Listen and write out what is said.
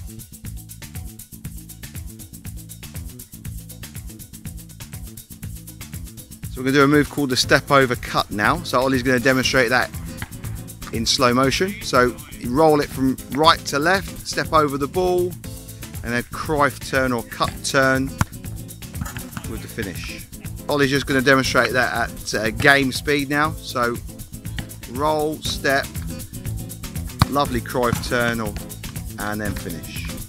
So we're going to do a move called the step over cut now. So Ollie's going to demonstrate that in slow motion. So you roll it from right to left, step over the ball, and then Cruyff turn or cut turn with the finish. Ollie's just going to demonstrate that at game speed now. So roll, step, lovely Cruyff turn, and then finish.